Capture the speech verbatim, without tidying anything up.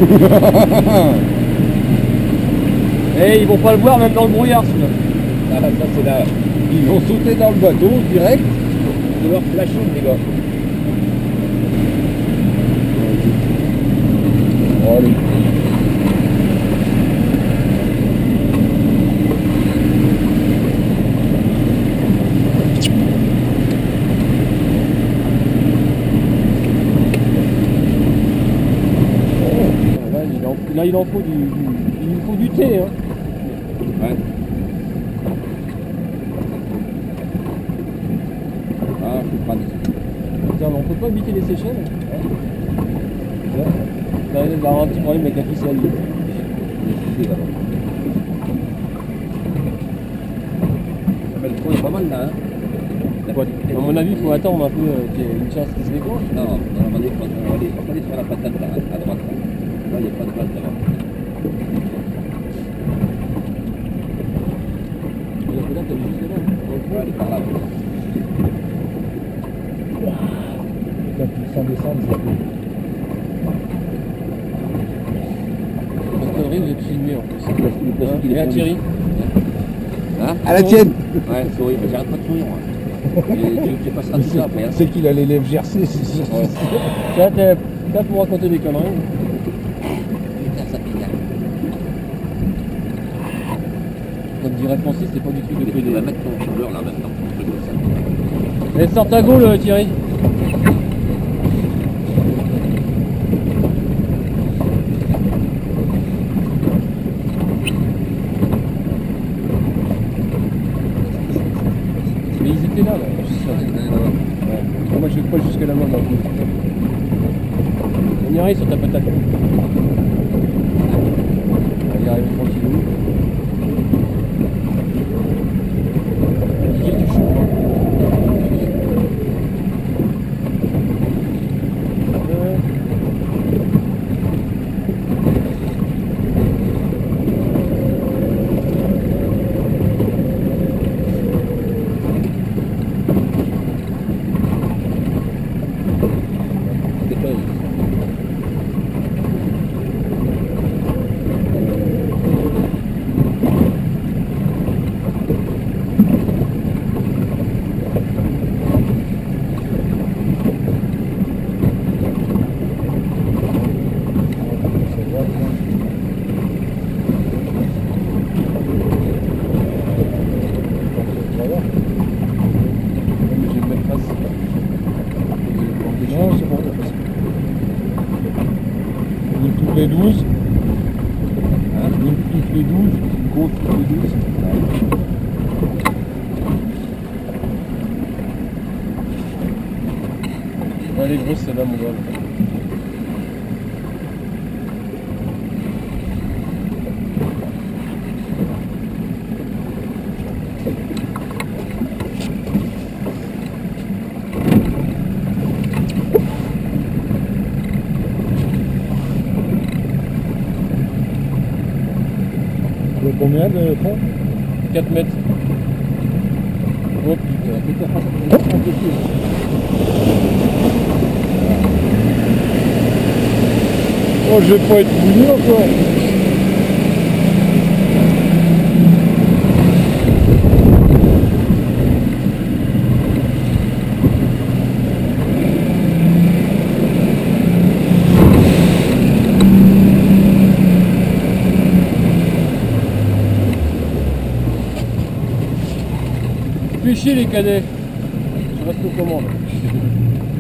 Et ils vont pas le voir même dans le brouillard celui-là. Ah, ça c'est là. Ils vont sauter dans le bateau direct. De leur flashing les gars. Oh, allez. Là il en faut du, du il nous faut du thé hein. Ouais. Ah, je suis pratique. Putain, mais on peut pas habiter les Seychelles hein. Là, il va avoir un petit problème avec la ficelle. Le trou est pas mal là, hein. Ouais. À mon avis, il faut attendre un peu euh, qu'il y ait une chasse qui se déclenche. Non, non, on va aller, on va aller, on va aller sur la patate là, à droite. Là, il n'y a pas de balle là-bas. Et là, t'as vu juste là. On va aller par là. Sans descendre, ça peut. La connerie, vous êtes filmé en plus. Hein, Et à Thierry. Hein? À la tienne. Ouais, souris, mais j'arrête pas de sourire moi. Et tu, tu passeras tout ça après. Hein. C'est qu'il a les lèvres gercées, c'est sûr. Ouais. Là, t'es là pour raconter des conneries. Putain, ça pique. Comme dirait Francis, c'est pas du tout de Tu P D. vas mettre ton chanteur là maintenant, un truc comme ça. Et sors ta gaule, Thierry. Mais ils étaient là, là. Ouais. Moi, je vais pas jusqu'à la main dans le coup. On y arrive sur ta patate. On va y arriver tranquillou. Il y a du chaud, hein. Ouais. Non, c'est bon. Une toutes les douze. Hein, une toutes les douze. Une grosse toutes les douze. Elle est grosse celle-là, mon gars. Il y a combien de fond? quatre mètres. Oh putain. Oh, je vais pas être mouillé encore. Fais chier les cadets. Je reste aux commandes.